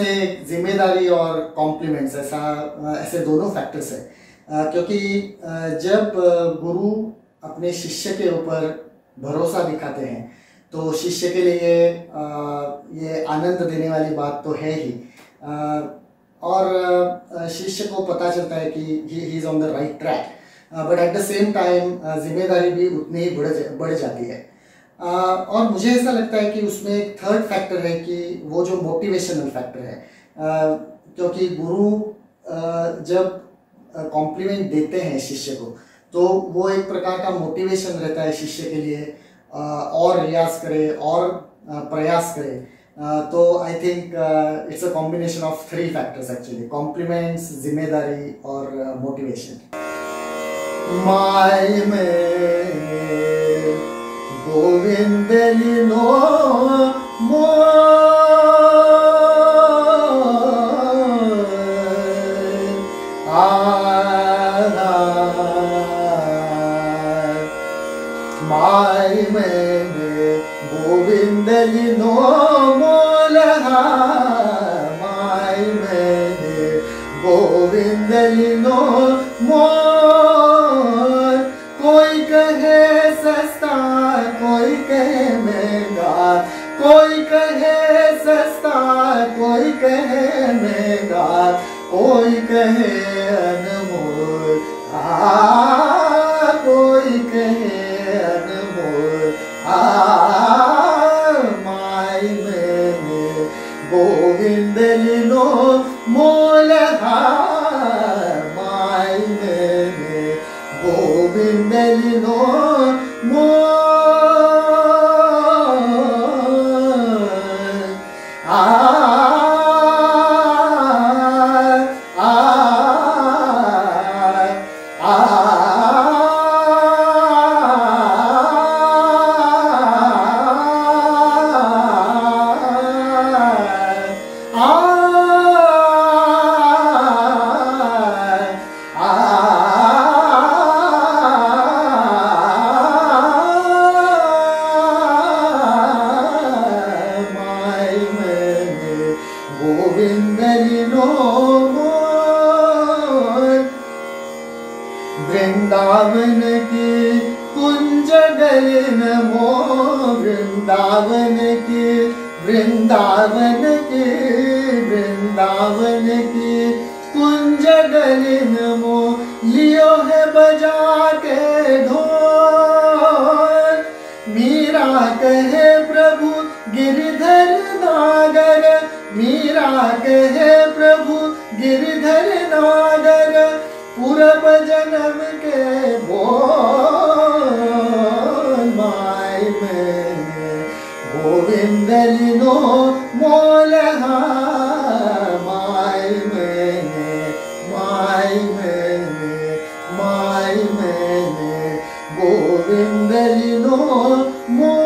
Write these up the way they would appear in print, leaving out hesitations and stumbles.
इसमें जिम्मेदारी और कॉम्प्लीमेंट्स ऐसे दोनों फैक्टर्स है, क्योंकि जब गुरु अपने शिष्य के ऊपर भरोसा दिखाते हैं तो शिष्य के लिए ये आनंद देने वाली बात तो है ही, और शिष्य को पता चलता है कि he is on the right track, but at the same time जिम्मेदारी भी उतनी ही बढ़ जाती है। और मुझे ऐसा लगता है कि उसमें एक थर्ड फैक्टर है कि वो जो मोटिवेशनल फैक्टर है, क्योंकि गुरु जब कॉम्प्लीमेंट देते हैं शिष्य को तो वो एक प्रकार का मोटिवेशन रहता है शिष्य के लिए, और रियाज करे और प्रयास करे। तो I think it's a combination of 3 factors actually, compliments, जिम्मेदारी और मोटिवेशन। माय में गोविंद लीनो माय मैंने गोविंद लीनो मोलहा, माय मैंने गोविंद लीनो मोल। कोई कहे सस्ता कोई कहे महंगा, कोई कहे सस्ता कोई कहे महंगा, कोई कहे अनमोल, कोई कहे अनमोल। माय मैंने गोविंद लीनो मोल, माय मैंने गोविंद लीनो मोल। वृंदावन की कुंज गलिन मो, वृंदावन की वृंदावन की वृंदावन की कुंज गलिन मो, लियो है बजा के ढोल। मीरा कहे प्रभु गिरधर नागर, मीरा कहे प्रभु गिरधर नागर, पूरब जन्म के बोल। माय मैंने गोविंद लीनो मोल, माय मैंने माय मैंने माय मैंने गोविंद लीनो मोल।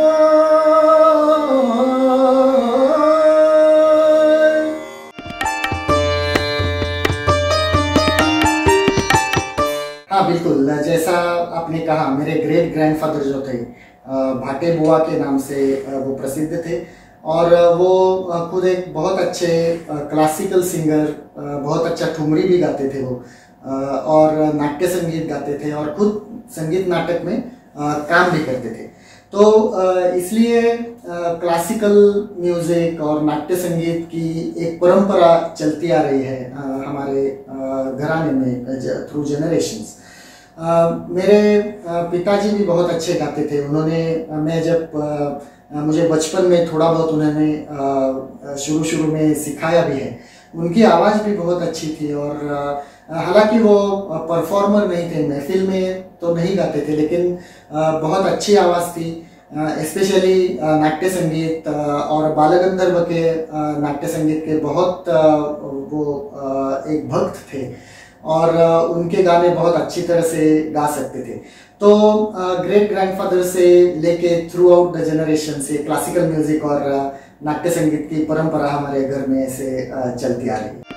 हाँ बिल्कुल, जैसा आपने कहा, मेरे ग्रेट ग्रैंडफादर जो थे भाटे बुआ के नाम से वो प्रसिद्ध थे, और वो खुद एक बहुत अच्छे क्लासिकल सिंगर, बहुत अच्छा ठुमरी भी गाते थे वो, और नाट्य संगीत गाते थे, और खुद संगीत नाटक में काम भी करते थे। तो इसलिए क्लासिकल म्यूजिक और नाट्य संगीत की एक परंपरा चलती आ रही है हमारे घराने में थ्रू जनरेशंस। मेरे पिताजी भी बहुत अच्छे गाते थे। उन्होंने, मैं जब मुझे बचपन में थोड़ा बहुत उन्होंने शुरू में सिखाया भी है। उनकी आवाज़ भी बहुत अच्छी थी, और हालांकि वो परफॉर्मर नहीं थे, महफिल में तो नहीं गाते थे, लेकिन बहुत अच्छी आवाज़ थी। स्पेशली नाट्य संगीत और बालगंधर्व के नाट्य संगीत के बहुत वो एक भक्त थे, और उनके गाने बहुत अच्छी तरह से गा सकते थे। तो ग्रेट ग्रैंडफादर से लेके थ्रू आउट द जनरेशन से क्लासिकल म्यूजिक और नाट्य संगीत की परंपरा हमारे घर में ऐसे चलती आ रही है।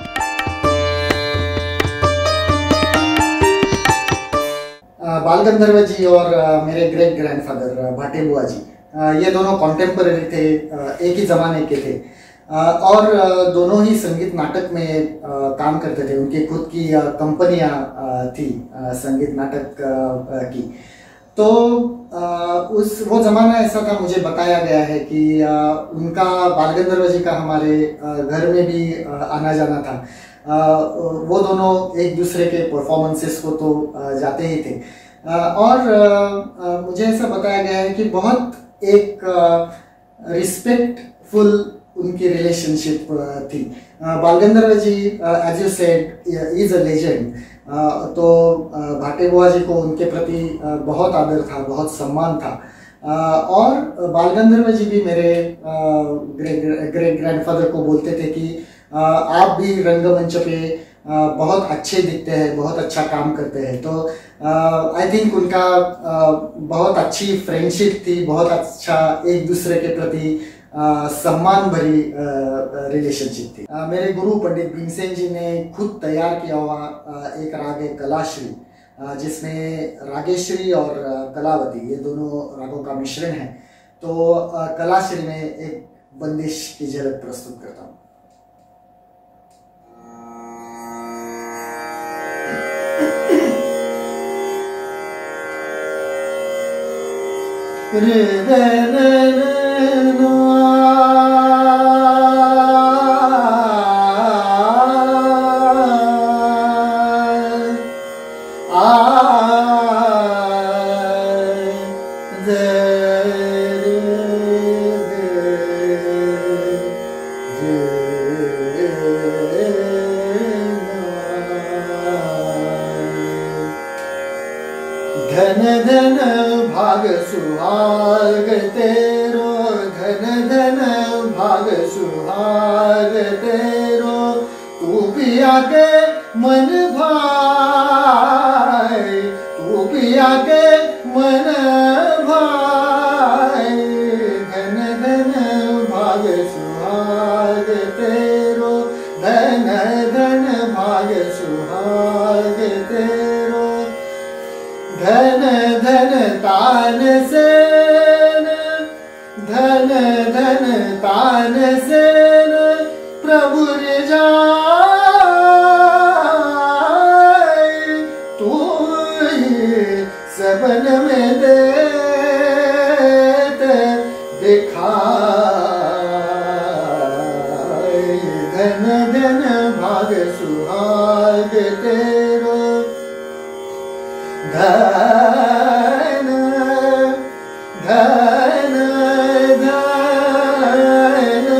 बालगंधर्व जी और मेरे ग्रेट ग्रैंडफादर भाटे बुआ जी, ये दोनों कॉन्टेम्पररी थे, एक ही ज़माने के थे। और दोनों ही संगीत नाटक में काम करते थे। उनकी खुद की कंपनियां थी संगीत नाटक की। तो उस वो ज़माना ऐसा था, मुझे बताया गया है कि उनका बाल गंधर्व जी का हमारे घर में भी आना जाना था। वो दोनों एक दूसरे के परफॉर्मेंसेस को तो जाते ही थे। और मुझे ऐसा बताया गया है कि बहुत एक रिस्पेक्टफुल उनकी रिलेशनशिप थी। Bal Gandharva ji as you said is a legend. तो भाटे बुआ जी को उनके प्रति बहुत आदर था, बहुत सम्मान था। और बाल गंधर्व जी भी मेरे ग्रेट ग्रैंडफादर को बोलते थे कि आप भी रंगमंच पे बहुत अच्छे दिखते हैं, बहुत अच्छा काम करते हैं। तो आई थिंक उनका बहुत अच्छी फ्रेंडशिप थी, बहुत अच्छा एक दूसरे के प्रति सम्मान भरी रिलेशनशिप थी। मेरे गुरु पंडित भीमसेन जी ने खुद तैयार किया हुआ एक राग है कलाश्री, जिसमें रागेश्वरी और कलावती ये दोनों रागों का मिश्रण है। तो कलाश्री में एक बंदिश की झलक प्रस्तुत करता हूँ। धन धन भाग सुहाग तेरो, धन धन भाग सुहाग तेरो, तू पिया के मन भाई, तू पिया के मन भाई। धन धन भाग सुहाग तेरो, धन धन भाग सुहाग तेरो। धन धन तान सेन, धन धन तान सेन, प्रभु रिझाए। तू ही सबन में देत दिखाए। धन धन भाग सुहाग तेरो, धन धन धन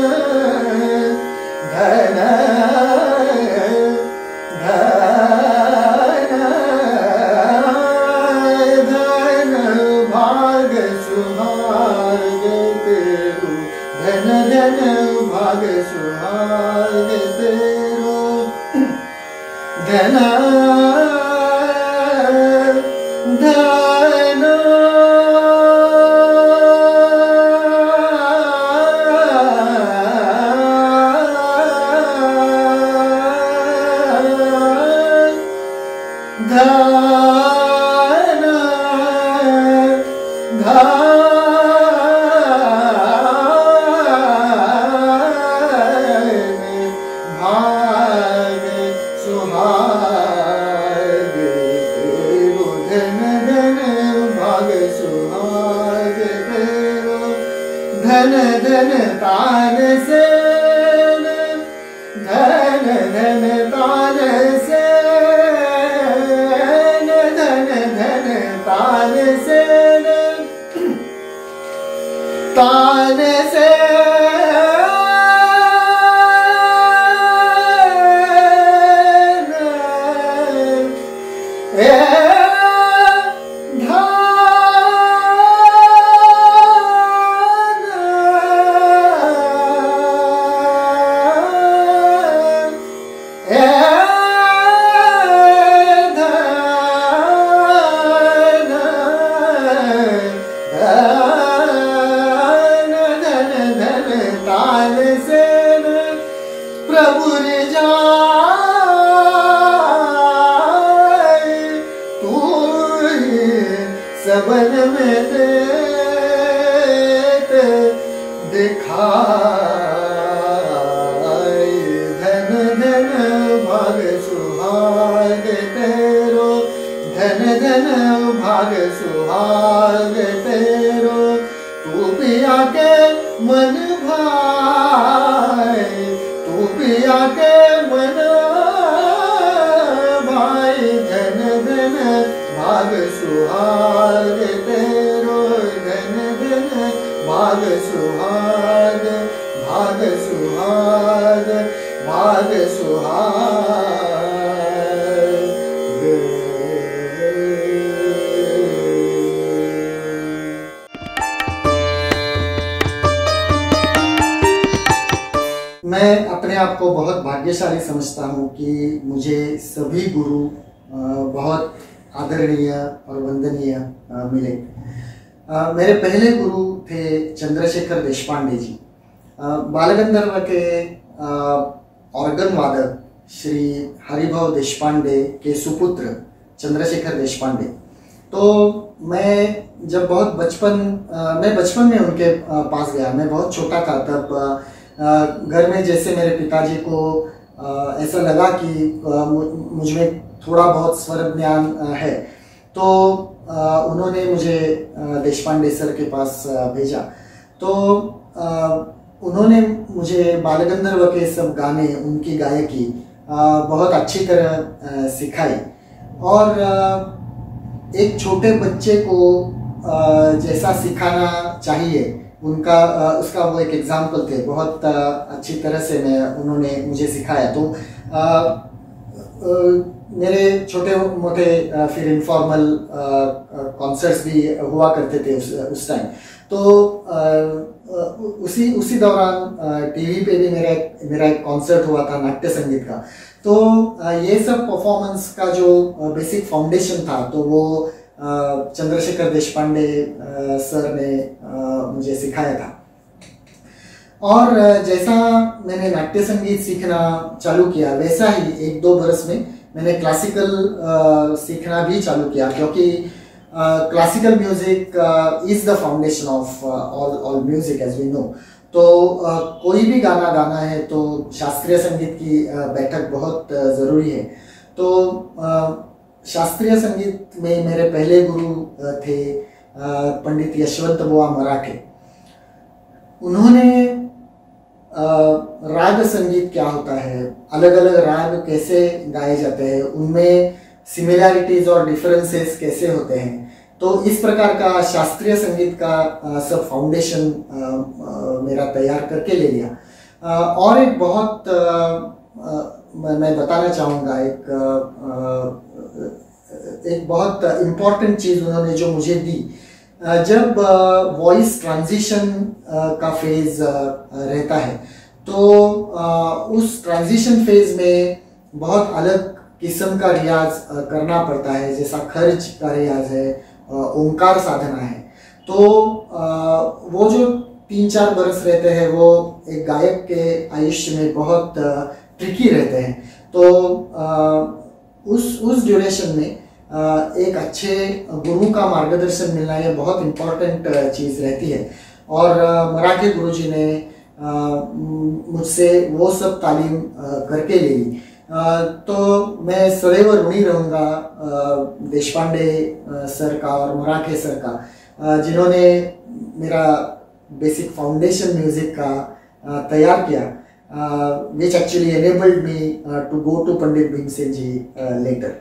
धन धन भाग सुहाग तेरो, धन धन भाग सुहाग तेरो। धन धन धन भाग सुहाग तेरो, धन धन भाग सुहाग तेरो। धन धन तान सेन, धन धन तान सेन, धन धन तान सेन, तान प्रभु रिझाए। तू ही सबन में देत दिखाए। भाग सुहाग तेरो, तू पिया के मन भाई, तू पिया के मन भाई, धन धन भाग सुहाग तेरो, धन धन भाग सुहाग, भाग सुहाग, भाग सुहाग। मैं अपने आप को बहुत भाग्यशाली समझता हूँ कि मुझे सभी गुरु बहुत आदरणीय और वंदनीय मिले। मेरे पहले गुरु थे चंद्रशेखर देशपांडे जी, बालगंधर्व के ऑर्गन वादक श्री हरिभाव देशपांडे के सुपुत्र चंद्रशेखर देशपांडे। तो मैं जब बहुत मैं बचपन में उनके पास गया, मैं बहुत छोटा था तब। घर में जैसे मेरे पिताजी को ऐसा लगा कि मुझ में थोड़ा बहुत स्वर ज्ञान है, तो उन्होंने मुझे देशपांडे सर के पास भेजा। तो उन्होंने मुझे बालगंधर्व के सब गाने, उनकी गायकी बहुत अच्छी तरह सिखाई। और एक छोटे बच्चे को जैसा सिखाना चाहिए उनका उसका वो एक एग्जाम्पल थे, बहुत अच्छी तरह से उन्होंने मुझे सिखाया। तो मेरे छोटे मोटे फिर इनफॉर्मल कॉन्सर्ट्स भी हुआ करते थे उस टाइम। तो उसी दौरान टीवी पे भी मेरा एक कॉन्सर्ट हुआ था नाट्य संगीत का। तो ये सब परफॉर्मेंस का जो बेसिक फाउंडेशन था, तो वो चंद्रशेखर देशपांडे सर ने मुझे सिखाया था। और जैसा मैंने नाट्य संगीत सीखना चालू किया, वैसा ही 1-2 बरस में मैंने क्लासिकल सीखना भी चालू किया, क्योंकि classical music is the foundation of all music as we know. तो कोई भी गाना गाना है तो शास्त्रीय संगीत की बैठक बहुत ज़रूरी है। तो शास्त्रीय संगीत में मेरे पहले गुरु थे पंडित यशवंत बुआ मराठे। उन्होंने राग संगीत क्या होता है, अलग अलग राग कैसे गाए जाते हैं, उनमें सिमिलैरिटीज और डिफरेंसेस कैसे होते हैं, तो इस प्रकार का शास्त्रीय संगीत का सब फाउंडेशन मेरा तैयार करके ले लिया। और एक बहुत मैं बताना चाहूँगा, एक बहुत इम्पॉर्टेंट चीज़ उन्होंने जो मुझे दी, जब वॉइस ट्रांजिशन का फेज रहता है, तो उस ट्रांजिशन फेज में बहुत अलग किस्म का रियाज करना पड़ता है, जैसा खर्च का रियाज है, ओंकार साधना है। तो वो जो 3-4 बरस रहते हैं, वो एक गायक के आयुष्य में बहुत ट्रिकी रहते हैं। तो उस ड्यूरेशन में एक अच्छे गुरु का मार्गदर्शन मिलना ये बहुत इम्पोर्टेंट चीज़ रहती है। और मराठी गुरुजी ने मुझसे वो सब तालीम करके ले ली। तो मैं सदैव ऋणी रहूँगा देशपांडे सर का और मराठे सर का, जिन्होंने मेरा बेसिक फाउंडेशन म्यूजिक का तैयार किया, which actually enabled me to go to Pandit Bhimsen ji later.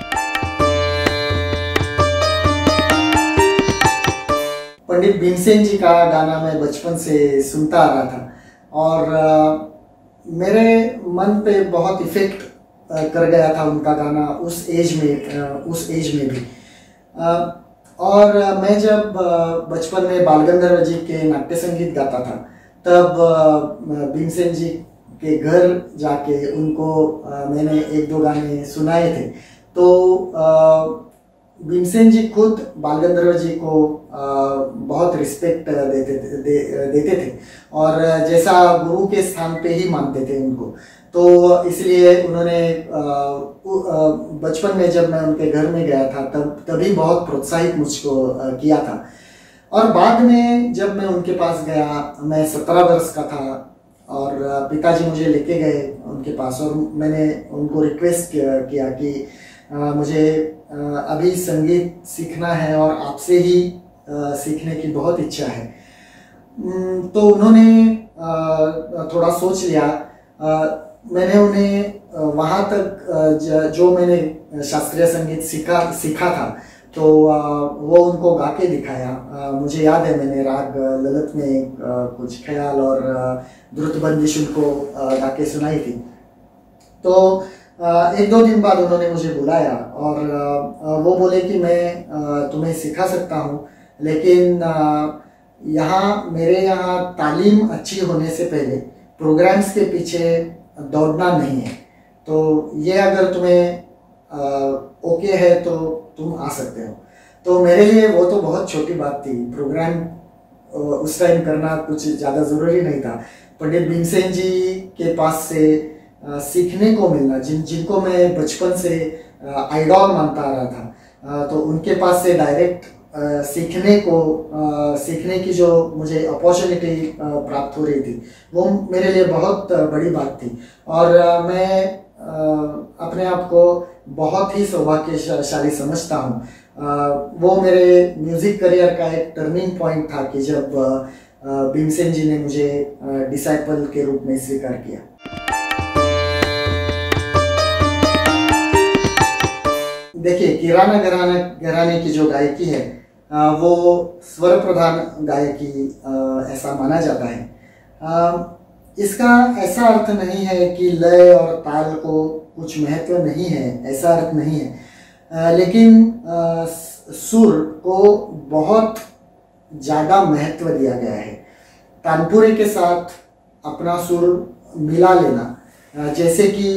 Pandit Bhimsen जी का गाना मैं बचपन से सुनता आ रहा था और मेरे मन पे बहुत इफेक्ट कर गया था उनका गाना उस एज में भी। और मैं जब बचपन में बालगंधर्व जी के नाट्य संगीत गाता था, तब भीमसेन जी के घर जाके उनको मैंने 1-2 गाने सुनाए थे। तो भीमसेन जी खुद बालगंधर्व जी को बहुत रिस्पेक्ट देते थे और जैसा गुरु के स्थान पे ही मानते थे उनको। तो इसलिए उन्होंने बचपन में जब मैं उनके घर में गया था तभी बहुत प्रोत्साहित मुझको किया था। और बाद में जब मैं उनके पास गया, मैं 17 वर्ष का था और पिताजी मुझे लेके गए उनके पास और मैंने उनको रिक्वेस्ट किया कि मुझे अभी संगीत सीखना है और आपसे ही सीखने की बहुत इच्छा है। तो उन्होंने थोड़ा सोच लिया। मैंने उन्हें वहाँ तक जो मैंने शास्त्रीय संगीत सीखा था तो वो उनको गा के दिखाया। मुझे याद है मैंने राग ललित में कुछ ख्याल और द्रुत बंदिश उनको गा के सुनाई थी। तो एक दो दिन बाद उन्होंने मुझे बुलाया और वो बोले कि मैं तुम्हें सिखा सकता हूँ, लेकिन मेरे यहाँ तालीम अच्छी होने से पहले प्रोग्राम्स के पीछे दौड़ना नहीं है। तो ये अगर तुम्हें ओके है तो तुम आ सकते हो। तो मेरे लिए वो तो बहुत छोटी बात थी। प्रोग्राम उस टाइम करना कुछ ज़्यादा ज़रूरी नहीं था। पंडित भीमसेन जी के पास से सीखने को मिलना, जिनको मैं बचपन से आइडॉल मानता आ रहा था, तो उनके पास से डायरेक्ट सीखने की जो मुझे अपॉर्चुनिटी प्राप्त हो रही थी वो मेरे लिए बहुत बड़ी बात थी। और मैं अपने आप को बहुत ही सौभाग्यशाली समझता हूँ। वो मेरे म्यूज़िक करियर का एक टर्निंग पॉइंट था कि जब भीमसेन जी ने मुझे डिसाइपल के रूप में स्वीकार किया। देखिए, किराना घराने की जो गायकी है वो स्वर प्रधान गायकी ऐसा माना जाता है। इसका ऐसा अर्थ नहीं है कि लय और ताल को कुछ महत्व नहीं है, ऐसा अर्थ नहीं है, लेकिन सुर को बहुत ज़्यादा महत्व दिया गया है। तानपुरे के साथ अपना सुर मिला लेना, जैसे कि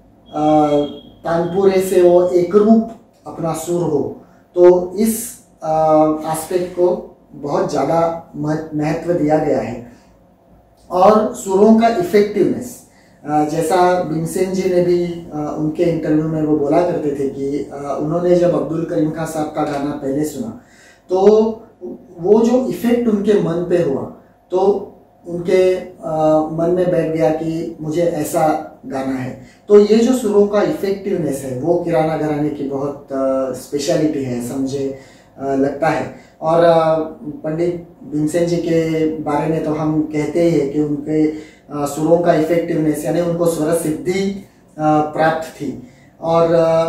तानपुरे से वो एक रूप अपना सुर हो, तो इस एस्पेक्ट को बहुत ज़्यादा महत्व दिया गया है। और सुरों का इफेक्टिवनेस, जैसा भीमसेन जी ने भी उनके इंटरव्यू में वो बोला करते थे कि उन्होंने जब अब्दुल करीम खान साहब का गाना पहले सुना तो वो जो इफेक्ट उनके मन पे हुआ तो उनके मन में बैठ गया कि मुझे ऐसा गाना है। तो ये जो सुरों का इफेक्टिवनेस है वो किराना घराने की बहुत स्पेशलिटी है, ऐसा मुझे लगता है। और पंडित भीमसेन जी के बारे में तो हम कहते ही हैं कि उनके सुरों का इफेक्टिवनेस, यानी उनको स्वर सिद्धि प्राप्त थी। और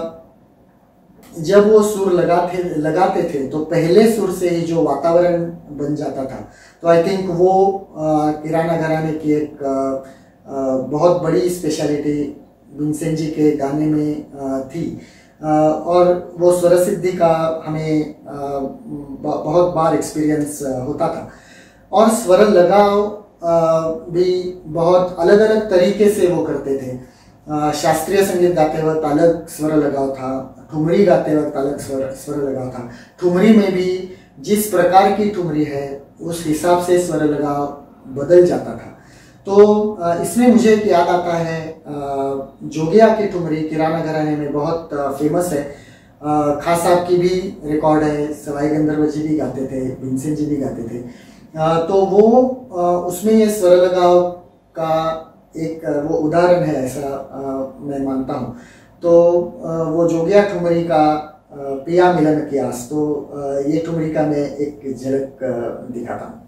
जब वो सुर लगाते थे तो पहले सुर से ही जो वातावरण बन जाता था। तो आई थिंक वो किराना घराने की एक बहुत बड़ी स्पेशलिटी भीमसेन जी के गाने में थी। और वो स्वर सिद्धि का हमें बहुत बार एक्सपीरियंस होता था। और स्वर लगाव भी बहुत अलग अलग तरीके से वो करते थे। शास्त्रीय संगीत गाते वक्त अलग स्वर लगाव था, ठुमरी गाते वक्त अलग स्वर लगाव था। ठुमरी में भी जिस प्रकार की ठुमरी है उस हिसाब से स्वर लगाव बदल जाता था। तो इसमें मुझे एक याद आता है, जोगिया की ठुमरी किराना घराने में बहुत फेमस है। खास साहब की भी रिकॉर्ड है, सवाई गंधर्व जी भी गाते थे, भीमसेन जी भी गाते थे। तो वो उसमें ये स्वर लगाव का एक वो उदाहरण है, ऐसा मैं मानता हूँ। तो वो जोगिया ठुमरी का पिया मिलन की आस, तो ये ठुमरी का मैं एक झलक दिखाता हूँ।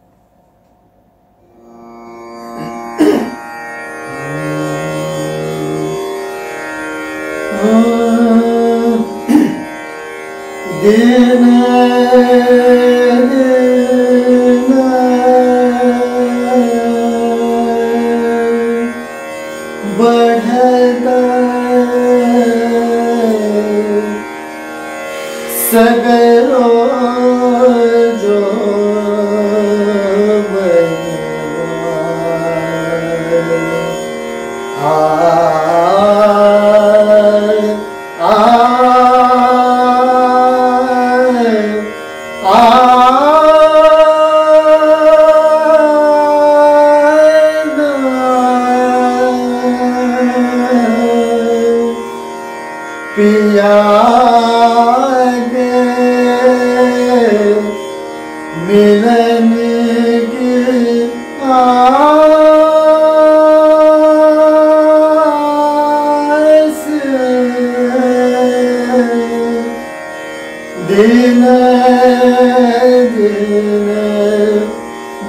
बढ़ता सगरो जो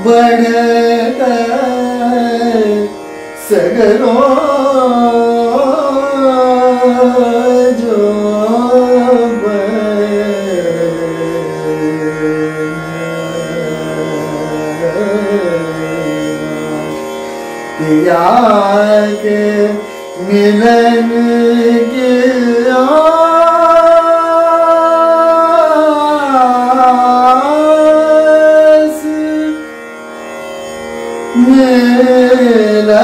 बढ़त सगरो जो पिया के मिलन के आस मिला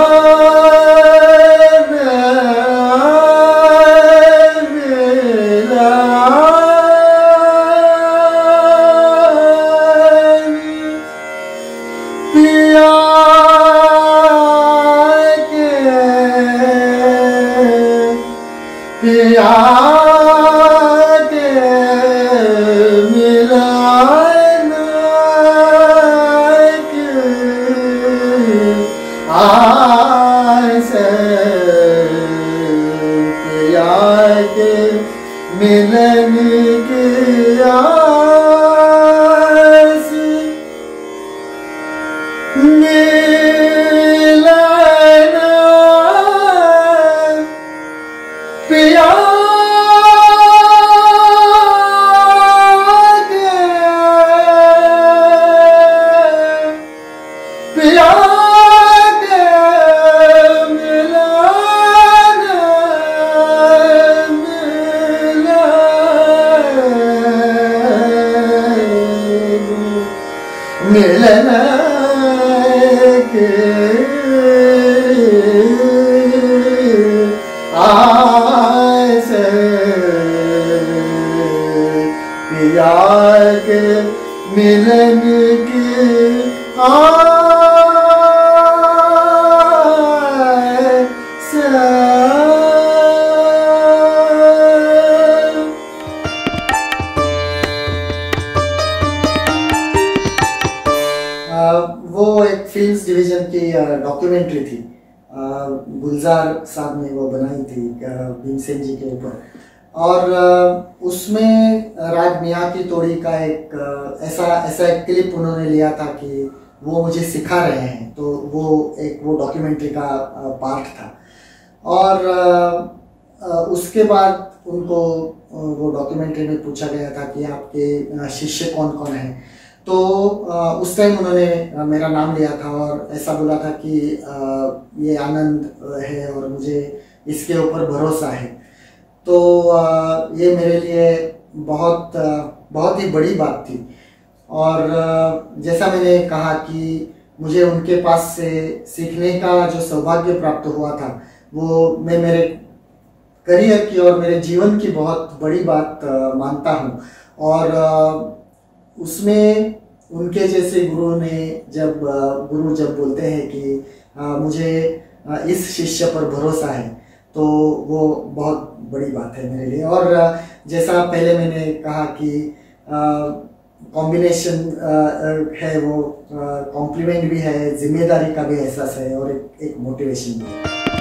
पिया के मिलन के आस पिया के मिलन के आस मिलन पिया मिलन के आस पिया के मिलन के वो एक फिल्म्स डिवीजन की डॉक्यूमेंट्री थी, गुलजार साहब ने वो बनाई थी भीमसेन जी के ऊपर। और उसमें राग मियाँ की तोड़ी का एक ऐसा एक क्लिप उन्होंने लिया था कि वो मुझे सिखा रहे हैं, तो वो डॉक्यूमेंट्री का पार्ट था। और उसके बाद उनको वो डॉक्यूमेंट्री में पूछा गया था कि आपके शिष्य कौन कौन हैं, तो उस टाइम उन्होंने मेरा नाम लिया था और ऐसा बोला था कि ये आनंद है और मुझे इसके ऊपर भरोसा है। तो ये मेरे लिए बहुत ही बड़ी बात थी। और जैसा मैंने कहा कि मुझे उनके पास से सीखने का जो सौभाग्य प्राप्त हुआ था, वो मैं मेरे करियर की और मेरे जीवन की बहुत बड़ी बात मानता हूँ। और उसमें उनके जैसे गुरु जब बोलते हैं कि मुझे इस शिष्य पर भरोसा है, तो वो बहुत बड़ी बात है मेरे लिए। और जैसा पहले मैंने कहा कि कॉम्बिनेशन है, वो कॉम्प्लीमेंट भी है, जिम्मेदारी का भी एहसास है और एक मोटिवेशन भी है।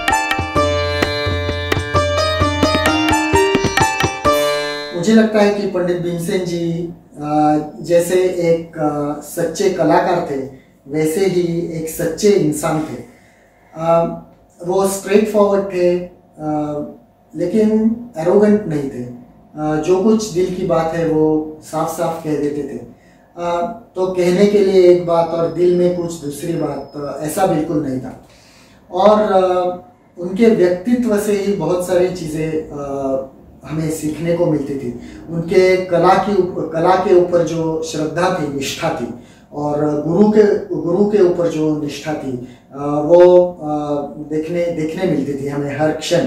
मुझे लगता है कि पंडित भीमसेन जी जैसे एक सच्चे कलाकार थे, वैसे ही एक सच्चे इंसान थे। वो स्ट्रेट फॉरवर्ड थे, लेकिन एरोगेंट नहीं थे। जो कुछ दिल की बात है वो साफ साफ कह देते थे। तो कहने के लिए एक बात और दिल में कुछ दूसरी बात, ऐसा बिल्कुल नहीं था। और उनके व्यक्तित्व से ही बहुत सारी चीज़ें हमें सीखने को मिलती थी। उनके कला के ऊपर जो श्रद्धा थी, निष्ठा थी, और गुरु के ऊपर जो निष्ठा थी, वो देखने मिलती थी हमें हर क्षण।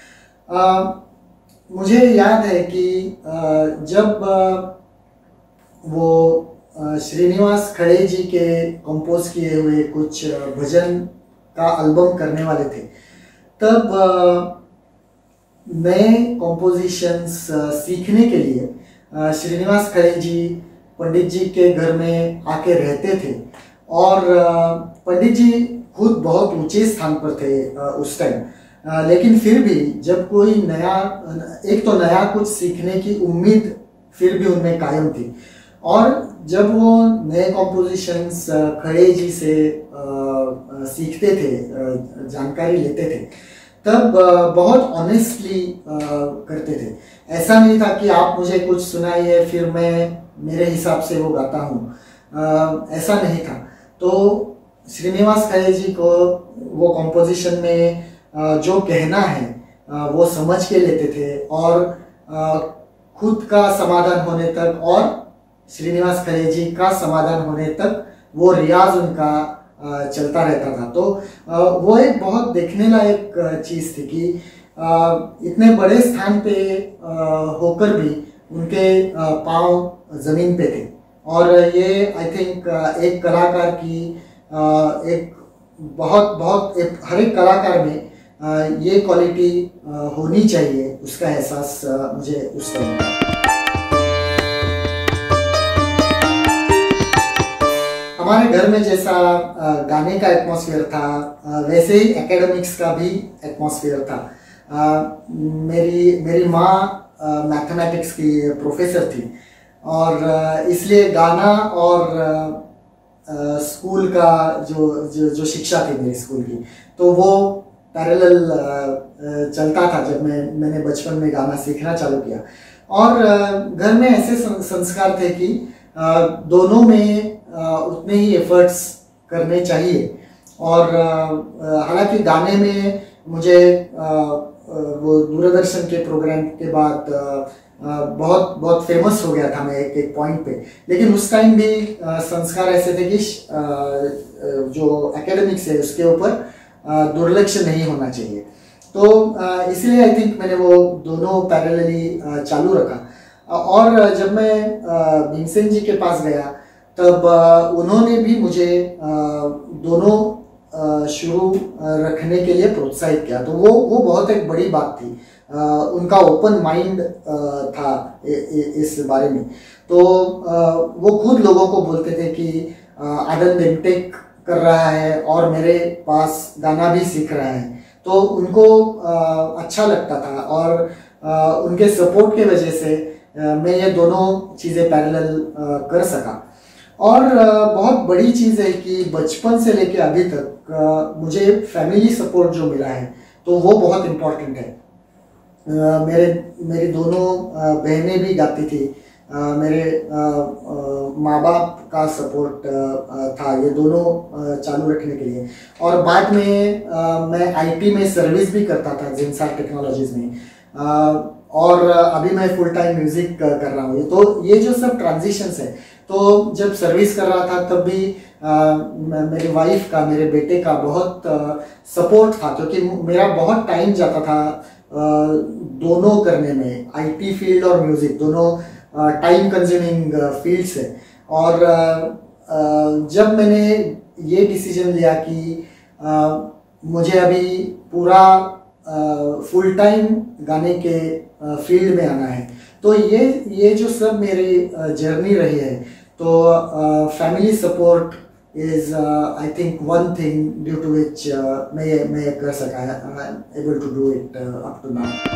मुझे याद है कि जब वो श्रीनिवास खड़े जी के कंपोज किए हुए कुछ भजन का एल्बम करने वाले थे, तब नए कॉम्पोजिशंस सीखने के लिए श्रीनिवास खड़े जी पंडित जी के घर में आके रहते थे। और पंडित जी खुद बहुत ऊंचे स्थान पर थे उस टाइम, लेकिन फिर भी जब कोई नया कुछ सीखने की उम्मीद फिर भी उनमें कायम थी। और जब वो नए कॉम्पोजिशंस खड़े जी से सीखते थे, जानकारी लेते थे, तब बहुत ऑनेस्टली करते थे। ऐसा नहीं था कि आप मुझे कुछ सुनाइए फिर मैं मेरे हिसाब से वो गाता हूँ, ऐसा नहीं था। तो श्रीनिवास खरे जी को वो कॉम्पोजिशन में जो कहना है वो समझ के लेते थे, और खुद का समाधान होने तक और श्रीनिवास खरे जी का समाधान होने तक वो रियाज उनका चलता रहता था। तो वो एक बहुत देखने लायक चीज़ थी कि इतने बड़े स्थान पे होकर भी उनके पांव जमीन पे थे। और ये आई थिंक एक कलाकार की एक बहुत हर एक कलाकार में ये क्वालिटी होनी चाहिए, उसका एहसास मुझे उस टाइम था। हमारे घर में जैसा गाने का एटमॉस्फेयर था, वैसे ही एकेडमिक्स का भी एटमॉस्फेयर था। मेरी माँ मैथमेटिक्स की प्रोफेसर थी, और इसलिए गाना और स्कूल का जो शिक्षा थी मेरी स्कूल की, तो वो पैरेलल चलता था जब मैंने बचपन में गाना सीखना चालू किया। और घर में ऐसे संस्कार थे कि दोनों में उतने ही एफर्ट्स करने चाहिए। और हालांकि गाने में मुझे वो दूरदर्शन के प्रोग्राम के बाद बहुत फेमस हो गया था मैं एक पॉइंट पे, लेकिन उस टाइम भी संस्कार ऐसे थे कि जो एकेडमिक्स है उसके ऊपर दुर्लक्ष्य नहीं होना चाहिए। तो इसलिए आई थिंक मैंने वो दोनों पैरेलली चालू रखा। और जब मैं भीमसेन जी के पास गया तब उन्होंने भी मुझे दोनों शुरू रखने के लिए प्रोत्साहित किया। तो वो बहुत एक बड़ी बात थी, उनका ओपन माइंड था इस बारे में। तो वो खुद लोगों को बोलते थे कि आनंद एमटेक कर रहा है और मेरे पास गाना भी सीख रहा है, तो उनको अच्छा लगता था। और उनके सपोर्ट की वजह से मैं ये दोनों चीज़ें पैरेलल कर सका। और बहुत बड़ी चीज़ है कि बचपन से लेके अभी तक मुझे फैमिली सपोर्ट जो मिला है, तो वो बहुत इम्पोर्टेंट है। मेरी दोनों बहनें भी गाती थी, मेरे माँ बाप का सपोर्ट था ये दोनों चालू रखने के लिए। और बाद में मैं आईटी में सर्विस भी करता था जिनसार टेक्नोलॉजीज में, और अभी मैं फुल टाइम म्यूजिक कर रहा हूँ। तो ये जो सब ट्रांजिशंस है, तो जब सर्विस कर रहा था तब भी मेरी वाइफ का, मेरे बेटे का बहुत सपोर्ट था, क्योंकि मेरा बहुत टाइम जाता था दोनों करने में। आईटी फील्ड और म्यूजिक दोनों टाइम कंज्यूमिंग फील्ड्स है। और जब मैंने ये डिसीजन लिया कि मुझे अभी पूरा फुल टाइम गाने के फील्ड में आना है, तो ये जो सब मेरी जर्नी रही है, तो family support is I think one thing due to which मैं कर सका, I am able to do it up to now.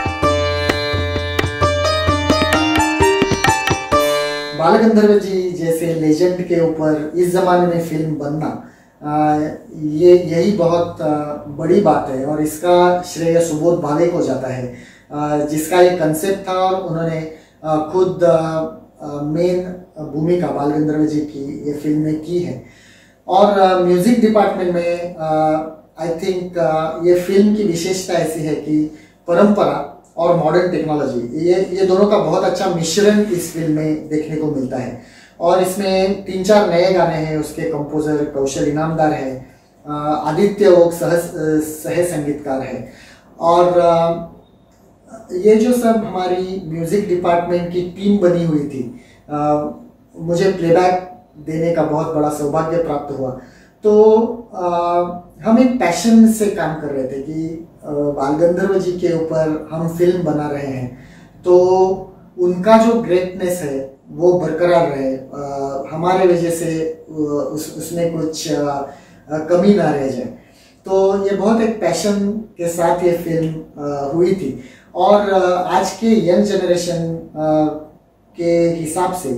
Bal Gandharva जी जैसे लेजेंड के ऊपर इस जमाने में फिल्म बनना, यही बहुत बड़ी बात है। और इसका श्रेय सुबोध भावे को जाता है, जिसका ये कंसेप्ट था, और उन्होंने खुद मेन भूमिका बाल गंधर्व जी की ये फिल्म में की है। और म्यूजिक डिपार्टमेंट में आई थिंक ये फिल्म की विशेषता ऐसी है कि परंपरा और मॉडर्न टेक्नोलॉजी, ये दोनों का बहुत अच्छा मिश्रण इस फिल्म में देखने को मिलता है। और इसमें 3-4 नए गाने हैं, उसके कंपोजर कौशल इनामदार है, आदित्य ओक सह संगीतकार है। और ये जो सब हमारी म्यूजिक डिपार्टमेंट की टीम बनी हुई थी, मुझे प्लेबैक देने का बहुत बड़ा सौभाग्य प्राप्त हुआ। तो हम एक पैशन से काम कर रहे थे कि बाल गंधर्व जी के ऊपर हम फिल्म बना रहे हैं, तो उनका जो ग्रेटनेस है वो बरकरार रहे, हमारे वजह से उसमें कुछ कमी ना रह जाए। तो ये बहुत एक पैशन के साथ ये फिल्म हुई थी। और आज के यंग जनरेशन के हिसाब से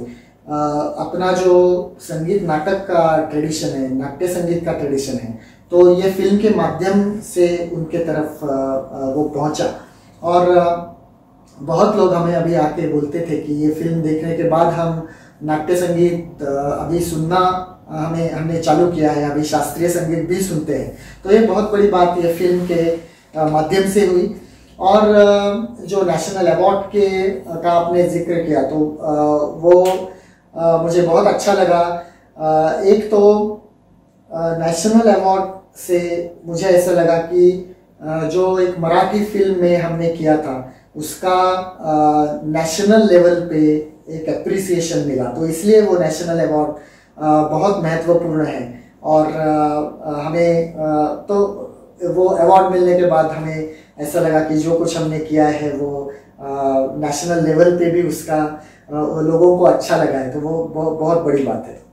अपना जो संगीत नाटक का ट्रेडिशन है, नाट्य संगीत का ट्रेडिशन है, तो ये फिल्म के माध्यम से उनके तरफ वो पहुंचा। और बहुत लोग हमें अभी आके बोलते थे कि ये फिल्म देखने के बाद हम नाट्य संगीत अभी सुनना हमने चालू किया है, अभी शास्त्रीय संगीत भी सुनते हैं। तो ये बहुत बड़ी बात ये फिल्म के माध्यम से हुई। और जो नेशनल अवार्ड का आपने जिक्र किया, तो वो मुझे बहुत अच्छा लगा। एक तो नेशनल अवार्ड से मुझे ऐसा लगा कि जो एक मराठी फिल्म में हमने किया था उसका नेशनल लेवल पे एक एप्रिसिएशन मिला, तो इसलिए वो नेशनल अवार्ड बहुत महत्वपूर्ण है। और हमें तो वो अवार्ड मिलने के बाद हमें ऐसा लगा कि जो कुछ हमने किया है वो नेशनल लेवल पे भी उसका लोगों को अच्छा लगा है, तो वो बहुत बड़ी बात है।